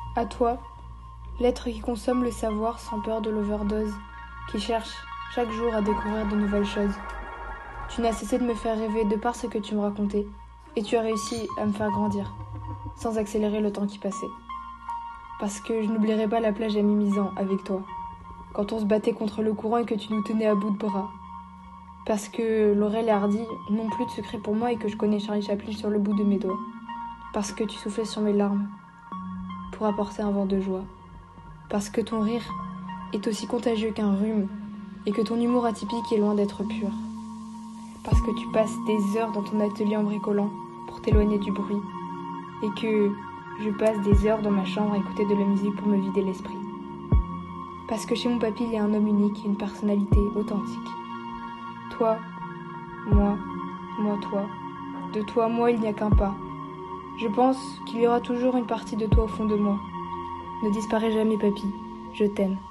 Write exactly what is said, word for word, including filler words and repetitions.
À toi, l'être qui consomme le savoir sans peur de l'overdose, qui cherche chaque jour à découvrir de nouvelles choses. Tu n'as cessé de me faire rêver de par ce que tu me racontais, et tu as réussi à me faire grandir, sans accélérer le temps qui passait. Parce que je n'oublierai pas la plage à Mimizan avec toi, quand on se battait contre le courant et que tu nous tenais à bout de bras. Parce que Laurel et Hardy n'ont plus de secret pour moi et que je connais Charlie Chaplin sur le bout de mes doigts. Parce que tu soufflais sur mes larmes pour apporter un vent de joie. Parce que ton rire est aussi contagieux qu'un rhume et que ton humour atypique est loin d'être pur. Parce que tu passes des heures dans ton atelier en bricolant pour t'éloigner du bruit et que je passe des heures dans ma chambre à écouter de la musique pour me vider l'esprit. Parce que chez mon papy, il y a un homme unique et une personnalité authentique. Toi, moi, moi, toi. De toi, moi, il n'y a qu'un pas. Je pense qu'il y aura toujours une partie de toi au fond de moi. Ne disparais jamais, papy. Je t'aime.